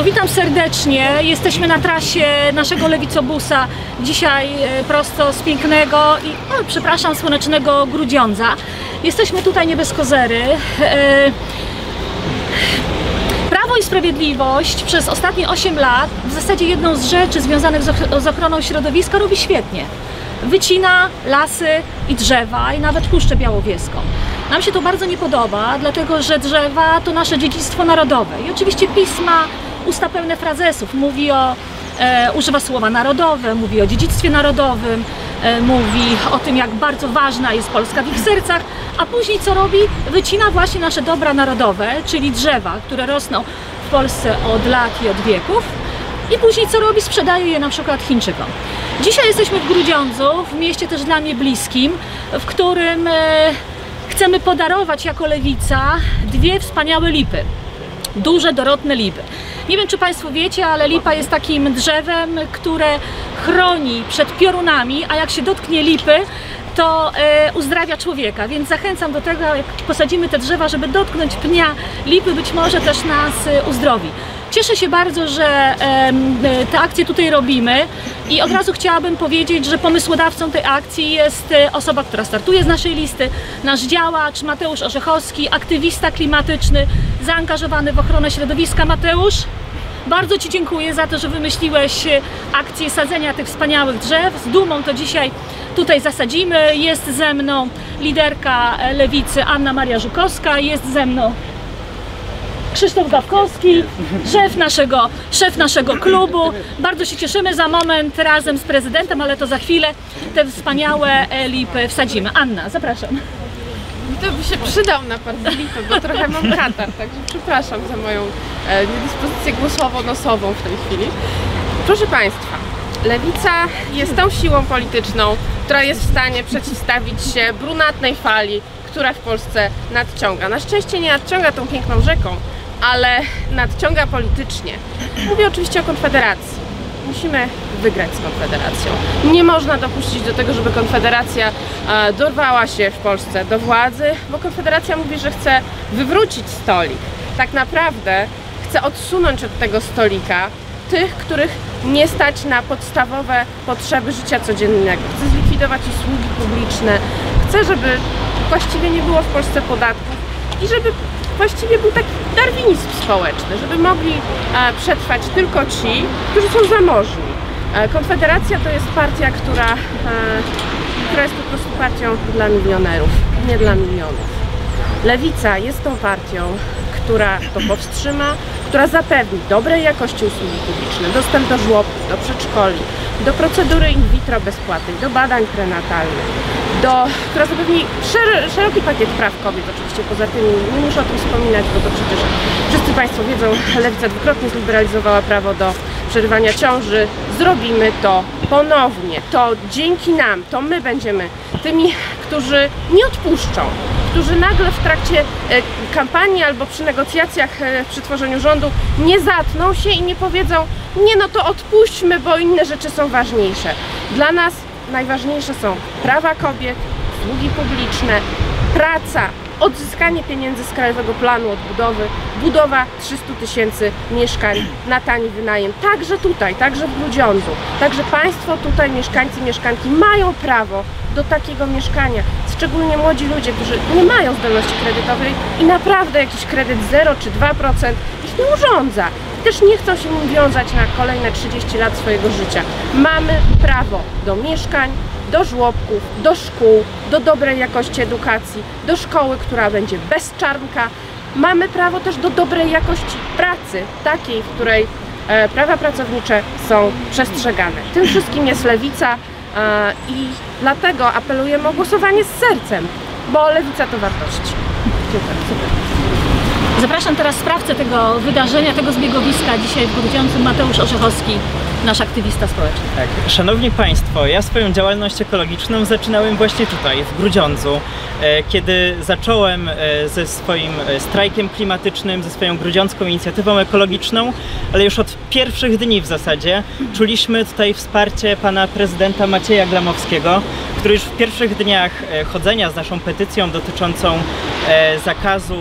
Państwo, witam serdecznie. Jesteśmy na trasie naszego lewicobusa. Dzisiaj prosto z pięknego i, przepraszam, słonecznego Grudziądza. Jesteśmy tutaj nie bez kozery. Prawo i Sprawiedliwość przez ostatnie 8 lat w zasadzie jedną z rzeczy związanych z ochroną środowiska robi świetnie. Wycina lasy i drzewa i nawet Puszczę Białowieską. Nam się to bardzo nie podoba, dlatego że drzewa to nasze dziedzictwo narodowe. I oczywiście PiS ma usta pełne frazesów. Używa słowa narodowe, mówi o dziedzictwie narodowym, mówi o tym, jak bardzo ważna jest Polska w ich sercach, a później co robi? Wycina właśnie nasze dobra narodowe, czyli drzewa, które rosną w Polsce od lat i od wieków. I później co robi? Sprzedaje je na przykład Chińczykom. Dzisiaj jesteśmy w Grudziądzu, w mieście też dla mnie bliskim, w którym chcemy podarować jako Lewica 2 wspaniałe lipy. Duże, dorodne lipy. Nie wiem, czy Państwo wiecie, ale lipa jest takim drzewem, które chroni przed piorunami, a jak się dotknie lipy, to uzdrawia człowieka, więc zachęcam do tego, jak posadzimy te drzewa, żeby dotknąć pnia lipy, być może też nas uzdrowi. Cieszę się bardzo, że tę akcję tutaj robimy i od razu chciałabym powiedzieć, że pomysłodawcą tej akcji jest osoba, która startuje z naszej listy, nasz działacz Mateusz Orzechowski, aktywista klimatyczny, zaangażowany w ochronę środowiska. Mateusz, bardzo Ci dziękuję za to, że wymyśliłeś akcję sadzenia tych wspaniałych drzew. Z dumą to dzisiaj tutaj zasadzimy. Jest ze mną liderka Lewicy Anna Maria Żukowska, jest ze mną Krzysztof Gawkowski, szef naszego klubu. Bardzo się cieszymy, za moment razem z prezydentem, ale to za chwilę te wspaniałe lipy wsadzimy. Anna, zapraszam. To by się przydał napad z lipy, bo trochę mam katar, także przepraszam za moją niedyspozycję głosowo-nosową w tej chwili. Proszę Państwa, Lewica jest tą siłą polityczną, która jest w stanie przeciwstawić się brunatnej fali, która w Polsce nadciąga. Na szczęście nie nadciąga tą piękną rzeką, ale nadciąga politycznie. Mówię oczywiście o Konfederacji. Musimy wygrać z Konfederacją. Nie można dopuścić do tego, żeby Konfederacja dorwała się w Polsce do władzy, bo Konfederacja mówi, że chce wywrócić stolik. Tak naprawdę chce odsunąć od tego stolika tych, których nie stać na podstawowe potrzeby życia codziennego. Chce zlikwidować usługi publiczne. Chce, żeby właściwie nie było w Polsce podatków i żeby właściwie był taki darwinizm społeczny, żeby mogli przetrwać tylko ci, którzy są zamożni. Konfederacja to jest partia, która jest po prostu partią dla milionerów, nie dla milionów. Lewica jest tą partią, która to powstrzyma, która zapewni dobrej jakości usługi publiczne, dostęp do żłobków, do przedszkoli, do procedury in vitro bezpłatnej, do badań prenatalnych, która zapewni szeroki pakiet praw kobiet, oczywiście poza tym nie muszę o tym wspominać, bo to przecież wszyscy Państwo wiedzą, Lewica dwukrotnie zliberalizowała prawo do przerywania ciąży. Zrobimy to ponownie, to dzięki nam, to my będziemy tymi, którzy nie odpuszczą, którzy nagle w trakcie kampanii albo przy negocjacjach przy tworzeniu rządu nie zatną się i nie powiedzą: nie, no to odpuśćmy, bo inne rzeczy są ważniejsze. Dla nas najważniejsze są prawa kobiet, usługi publiczne, praca, odzyskanie pieniędzy z Krajowego Planu Odbudowy, budowa 300 000 mieszkań na tani wynajem, także tutaj, także w Grudziądzu. Także Państwo tutaj, mieszkańcy i mieszkanki, mają prawo do takiego mieszkania, szczególnie młodzi ludzie, którzy nie mają zdolności kredytowej i naprawdę jakiś kredyt 0 czy 2% ich nie urządza. Też nie chcą się nim wiązać na kolejne 30 lat swojego życia. Mamy prawo do mieszkań, do żłobków, do szkół, do dobrej jakości edukacji, do szkoły, która będzie bez czarnka. Mamy prawo też do dobrej jakości pracy, takiej, w której prawa pracownicze są przestrzegane. Tym wszystkim jest Lewica i dlatego apelujemy o głosowanie z sercem, bo Lewica to wartości. Dziękuję. Zapraszam teraz sprawcę tego wydarzenia, tego zbiegowiska dzisiaj w Grudziądzu, Mateusz Orzechowski, nasz aktywista społeczny. Tak. Szanowni Państwo, ja swoją działalność ekologiczną zaczynałem właśnie tutaj, w Grudziądzu, kiedy zacząłem ze swoim strajkiem klimatycznym, ze swoją grudziącką inicjatywą ekologiczną, ale już od pierwszych dni w zasadzie czuliśmy tutaj wsparcie pana prezydenta Macieja Glamowskiego, który już w pierwszych dniach chodzenia z naszą petycją dotyczącą zakazu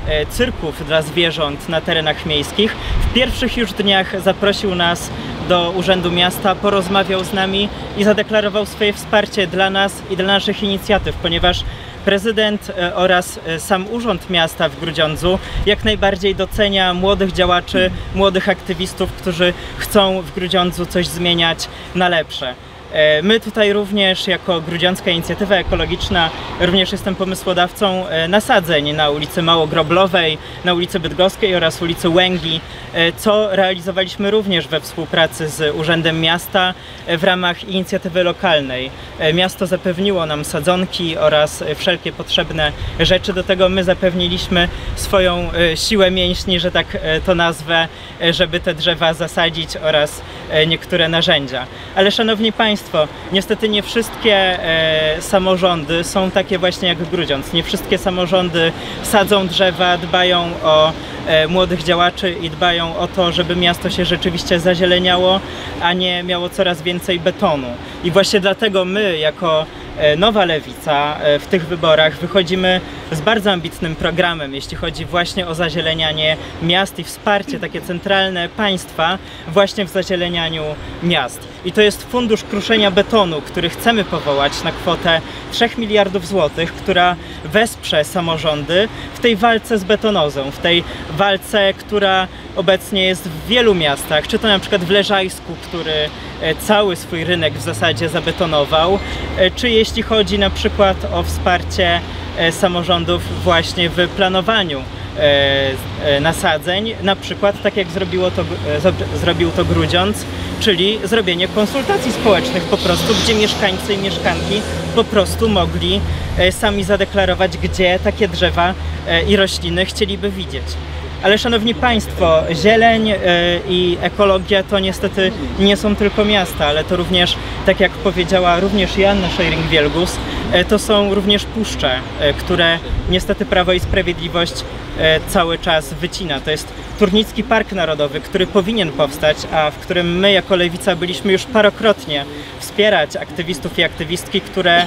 cyrków dla zwierząt na terenach miejskich. W pierwszych już dniach zaprosił nas do Urzędu Miasta, porozmawiał z nami i zadeklarował swoje wsparcie dla nas i dla naszych inicjatyw, ponieważ prezydent oraz sam Urząd Miasta w Grudziądzu jak najbardziej docenia młodych działaczy, młodych aktywistów, którzy chcą w Grudziądzu coś zmieniać na lepsze. My tutaj również jako Grudziącka Inicjatywa Ekologiczna również jestem pomysłodawcą nasadzeń na ulicy Małogroblowej, na ulicy Bydgoskiej oraz ulicy Łęgi, co realizowaliśmy również we współpracy z Urzędem Miasta w ramach inicjatywy lokalnej. Miasto zapewniło nam sadzonki oraz wszelkie potrzebne rzeczy, do tego my zapewniliśmy swoją siłę mięśni, że tak to nazwę, żeby te drzewa zasadzić oraz niektóre narzędzia. Ale szanowni Państwo, niestety nie wszystkie samorządy są takie właśnie jak Grudziądz. Nie wszystkie samorządy sadzą drzewa, dbają o młodych działaczy i dbają o to, żeby miasto się rzeczywiście zazieleniało, a nie miało coraz więcej betonu. I właśnie dlatego my jako Nowa Lewica w tych wyborach wychodzimy z bardzo ambitnym programem, jeśli chodzi właśnie o zazielenianie miast i wsparcie takie centralne państwa właśnie w zazielenianiu miast. I to jest Fundusz Kruszenia Betonu, który chcemy powołać na kwotę 3 miliardów złotych, która wesprze samorządy w tej walce z betonozą, w tej walce, która obecnie jest w wielu miastach, czy to na przykład w Leżajsku, który cały swój rynek w zasadzie zabetonował, czy jeśli chodzi na przykład o wsparcie samorządów właśnie w planowaniu nasadzeń, na przykład tak jak zrobił to Grudziądz, czyli zrobienie konsultacji społecznych po prostu, gdzie mieszkańcy i mieszkanki po prostu mogli sami zadeklarować, gdzie takie drzewa i rośliny chcieliby widzieć. Ale szanowni Państwo, zieleń i ekologia to niestety nie są tylko miasta, ale to również, tak jak powiedziała również Joanna Scheuring-Wielgus, to są również puszcze, które niestety Prawo i Sprawiedliwość cały czas wycina. To jest Turnicki Park Narodowy, który powinien powstać, a w którym my jako Lewica byliśmy już parokrotnie wspierać aktywistów i aktywistki, które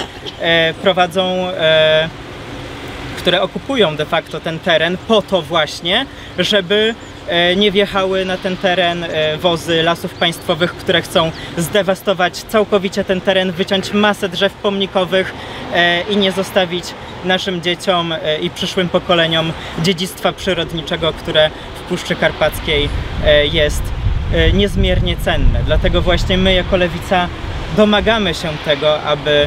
które okupują de facto ten teren po to właśnie, żeby nie wjechały na ten teren wozy Lasów Państwowych, które chcą zdewastować całkowicie ten teren, wyciąć masę drzew pomnikowych i nie zostawić naszym dzieciom i przyszłym pokoleniom dziedzictwa przyrodniczego, które w Puszczy Karpackiej jest niezmiernie cenne. Dlatego właśnie my jako Lewica domagamy się tego, aby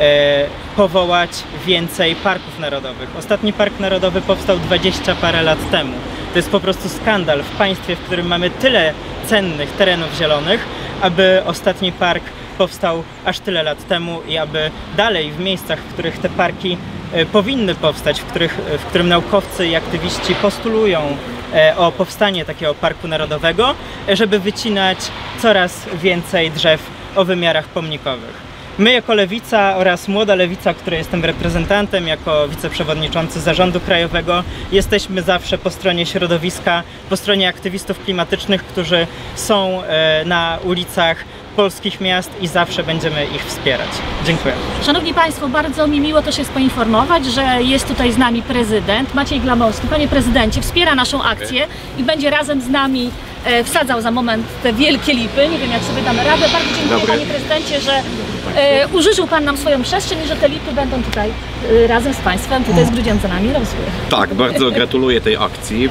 powołać więcej parków narodowych. Ostatni park narodowy powstał 20 parę lat temu. To jest po prostu skandal w państwie, w którym mamy tyle cennych terenów zielonych, aby ostatni park powstał aż tyle lat temu i aby dalej w miejscach, w których te parki powinny powstać, w którym naukowcy i aktywiści postulują o powstanie takiego parku narodowego, żeby wycinać coraz więcej drzew o wymiarach pomnikowych. My jako Lewica oraz Młoda Lewica, której jestem reprezentantem jako wiceprzewodniczący Zarządu Krajowego, jesteśmy zawsze po stronie środowiska, po stronie aktywistów klimatycznych, którzy są na ulicach polskich miast i zawsze będziemy ich wspierać. Dziękuję. Szanowni Państwo, bardzo mi miło też jest poinformować, że jest tutaj z nami prezydent Maciej Glamowski. Panie prezydencie, wspiera naszą akcję i będzie razem z nami wsadzał za moment te wielkie lipy. Nie wiem, jak sobie damy radę. Bardzo dziękuję, panie prezydencie, że użyczył pan nam swoją przestrzeń i że te lipy będą tutaj razem z Państwem, tutaj z Grudziądzanami rosły. Tak, bardzo gratuluję tej akcji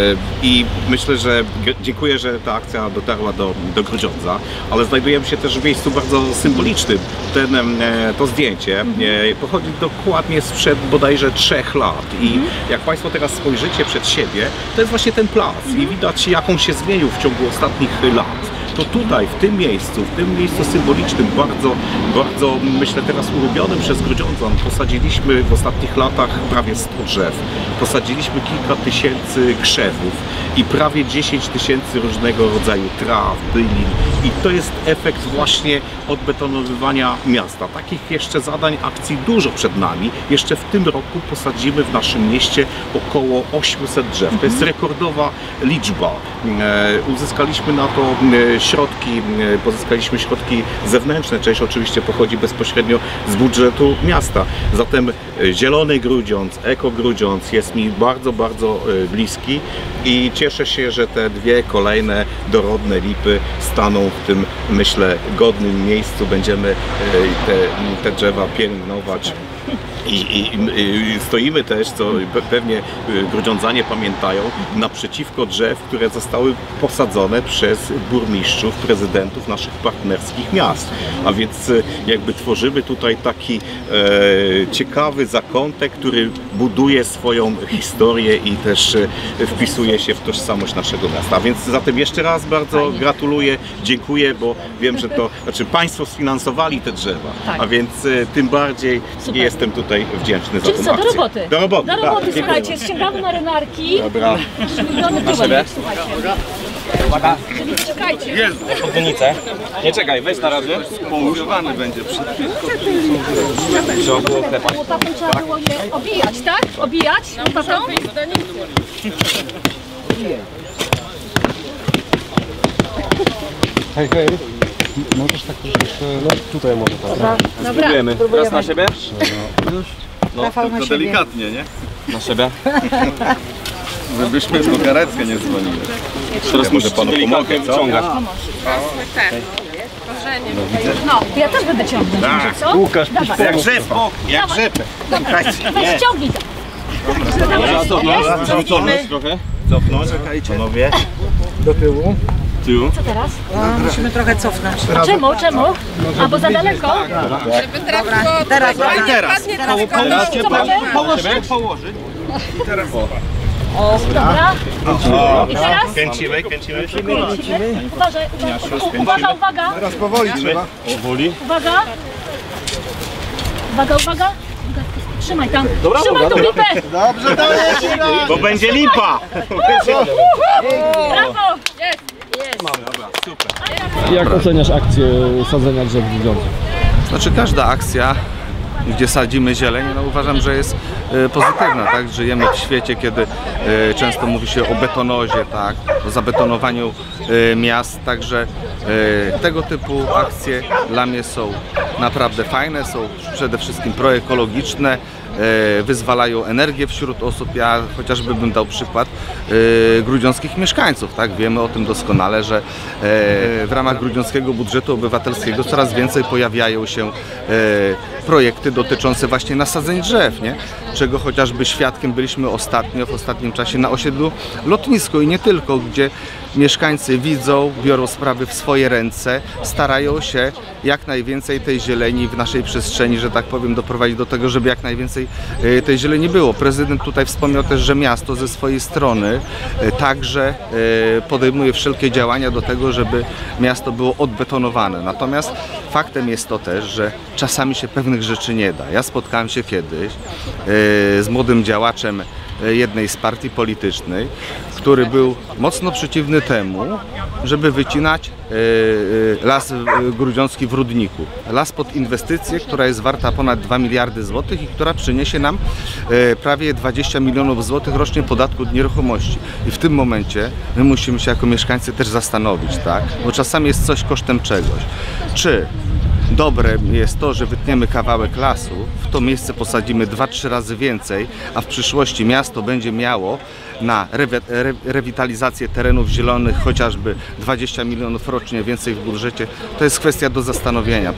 i myślę, że dziękuję, że ta akcja dotarła do Grudziądza, ale znajdujemy się też w miejscu bardzo symbolicznym. To zdjęcie pochodzi dokładnie sprzed bodajże 3 lat i jak Państwo teraz spojrzycie przed siebie, to jest właśnie ten plac i widać, jak on się zmienił w ciągu ostatnich lat. To tutaj, w tym miejscu symbolicznym, bardzo myślę teraz ulubionym przez Grudziądzan, posadziliśmy w ostatnich latach prawie 100 drzew, posadziliśmy kilka tysięcy krzewów i prawie 10 tysięcy różnego rodzaju traw, bylin i to jest efekt właśnie odbetonowywania miasta. Takich jeszcze zadań, akcji dużo przed nami. Jeszcze w tym roku posadzimy w naszym mieście około 800 drzew. To jest rekordowa liczba. Uzyskaliśmy na to środki, pozyskaliśmy środki zewnętrzne, część oczywiście pochodzi bezpośrednio z budżetu miasta. Zatem Zielony Grudziądz, Eko Grudziądz jest mi bardzo, bardzo bliski i cieszę się, że te dwie kolejne dorodne lipy staną w tym, myślę, godnym miejscu. Będziemy te drzewa pielęgnować. I stoimy też, co pewnie grudziądzanie pamiętają, naprzeciwko drzew, które zostały posadzone przez burmistrzów, prezydentów naszych partnerskich miast. A więc jakby tworzymy tutaj taki ciekawy zakątek, który buduje swoją historię i też wpisuje się w tożsamość naszego miasta. A więc zatem jeszcze raz bardzo gratuluję, dziękuję, bo wiem, że to, znaczy Państwo sfinansowali te drzewa, a więc tym bardziej jestem tutaj wdzięczny za Czyli tą co, do akcję. roboty? Do roboty, Do roboty, tak. słuchajcie, ściągamy marynarki. Dobra. Miliony powodów, słuchajcie. Czyli czekajcie. Podwójnicę. Nie czekaj, weź na razie. Poużywany będzie przy. Trzeba było klepać. Łopatą trzeba było je obijać, tak? Obijać łopatą? Hej, hej. Możesz tak troszeczkę, no tutaj może tak. Dobra. Spróbujemy. Raz na siebie? No, tylko delikatnie, nie? Na siebie. Żebyśmy po karetkę nie dzwonili. Teraz muszę panu pomogę wyciągać. No, to ja też będę ciągnąć, może co? Łukasz, Dawaj. Jak rzepą, jak rzepę. Weź ściągnij to. Cofnąć trochę. Cofnąć, panowie. do tyłu. Tył. Co teraz? Musimy trochę cofnąć. A czemu? Czemu? A bo za daleko? Żeby teraz go Teraz, teraz. Co mamy? Położyć. Dobra. I teraz? Kręcimy. Uważaj, uwaga, uwaga. Teraz powoli trzeba. Uwaga. Uwaga. Trzymaj tam. Trzymaj tą lipę. Dobrze, dalej. Bo będzie lipa! Brawo. Jak oceniasz akcję sadzenia drzew w Grudziądzu? Znaczy każda akcja, gdzie sadzimy zieleń, no uważam, że jest pozytywna, tak? Żyjemy w świecie, kiedy często mówi się o betonozie, tak? O zabetonowaniu miast, także tego typu akcje dla mnie są naprawdę fajne, są przede wszystkim proekologiczne, wyzwalają energię wśród osób. Ja chociażby bym dał przykład grudziąckich mieszkańców, tak? Wiemy o tym doskonale, że w ramach grudziąckiego budżetu obywatelskiego coraz więcej pojawiają się projekty dotyczące właśnie nasadzeń drzew, nie? Czego chociażby świadkiem byliśmy ostatnio, w ostatnim czasie na osiedlu Lotnisko i nie tylko, gdzie mieszkańcy widzą, biorą sprawy w swoje ręce, starają się jak najwięcej tej zieleni w naszej przestrzeni, że tak powiem, doprowadzić do tego, żeby jak najwięcej tej zieleni było. Prezydent tutaj wspomniał też, że miasto ze swojej strony także podejmuje wszelkie działania do tego, żeby miasto było odbetonowane. Natomiast faktem jest to też, że czasami się pewnych rzeczy nie da. Ja spotkałem się kiedyś z młodym działaczem jednej z partii politycznej, który był mocno przeciwny temu, żeby wycinać las grudziącki w Rudniku. Las pod inwestycję, która jest warta ponad 2 miliardy złotych i która przyniesie nam prawie 20 milionów złotych rocznie podatku od nieruchomości. I w tym momencie my musimy się jako mieszkańcy też zastanowić, tak? Bo czasami jest coś kosztem czegoś. Czy dobre jest to, że wytniemy kawałek lasu, w to miejsce posadzimy 2-3 razy więcej, a w przyszłości miasto będzie miało na rewitalizację terenów zielonych chociażby 20 milionów rocznie więcej w budżecie, to jest kwestia do zastanowienia.